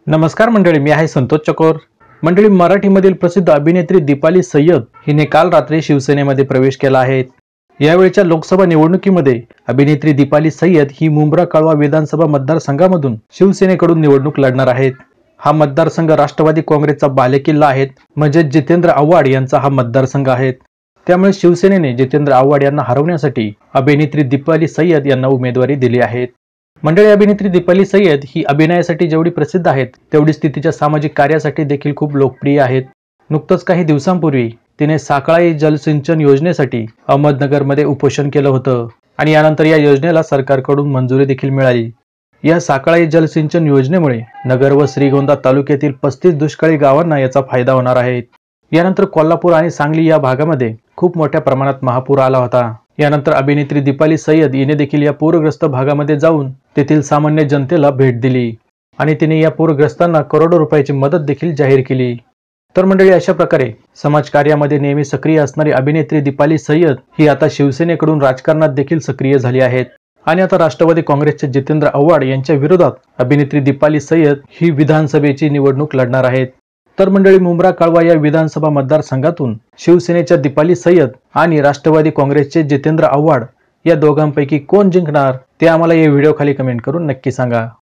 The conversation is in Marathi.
नमस्कार मंडळी, मी आहे संतोष चकोर। मंडळी, मराठीमधील प्रसिद्ध अभिनेत्री दीपाली सय्यद हिने काल रात्री शिवसेनेमध्ये प्रवेश केला आहे। यावेळच्या लोकसभा निवडणुकीमध्ये अभिनेत्री दीपाली सय्यद ही मुंब्रा-काळवा विधानसभा मतदारसंघामधून शिवसेनेकडून निवडणूक लढणार आहेत। हा मतदारसंघ राष्ट्रवादी काँग्रेसचा बालेकिल्ला आहे, म्हणजे जितेंद्र आव्हाड यांचा हा मतदारसंघ आहे। त्यामुळे शिवसेनेने जितेंद्र आव्हाड यांना हरवण्यासाठी अभिनेत्री दीपाली सय्यद यांना उमेदवारी दिली आहे। मंडळी, अभिनेत्री दीपाली सय्यद ही अभिनयासाठी जेवढी प्रसिद्ध आहेत तेवढीच ती तिच्या सामाजिक कार्यासाठी देखील खूप लोकप्रिय आहेत। नुकतंच काही दिवसांपूर्वी तिने साकळाई जलसिंचन योजनेसाठी अहमदनगरमध्ये उपोषण केलं होतं आणि यानंतर या योजनेला सरकारकडून मंजुरी देखील मिळाली। या साकळाई जलसिंचन योजनेमुळे नगर व श्रीगोंदा तालुक्यातील 35 दुष्काळी गावांना याचा फायदा होणार आहे। यानंतर कोल्हापूर आणि सांगली या भागामध्ये खूप मोठ्या प्रमाणात महापूर आला होता। यानंतर अभिनेत्री दीपाली सय्यद हिने देखील या पूरग्रस्त भागामध्ये जाऊन तेथील सामान्य जनतेला भेट दिली आणि तिने या पूरग्रस्तांना करोडो रुपयाची मदत देखील जाहीर केली। तर मंडळी, अशा प्रकारे समाजकार्यामध्ये नेहमी सक्रिय असणारी अभिनेत्री दीपाली सय्यद ही आता शिवसेनेकडून राजकारणात देखील सक्रिय झाली आहेत आणि आता राष्ट्रवादी काँग्रेसचे जितेंद्र आव्हाड यांच्या विरोधात अभिनेत्री दीपाली सय्यद ही विधानसभेची निवडणूक लढणार आहेत। तर मंडळी, मुंब्रा-काळवा या विधानसभा मतदारसंघातून शिवसेनेच्या दीपाली सय्यद आणि राष्ट्रवादी काँग्रेसचे जितेंद्र आव्हाड या दोघांपैकी कोण जिंकणार ते आम्हाला या व्हिडिओ खाली कमेंट करून नक्की सांगा।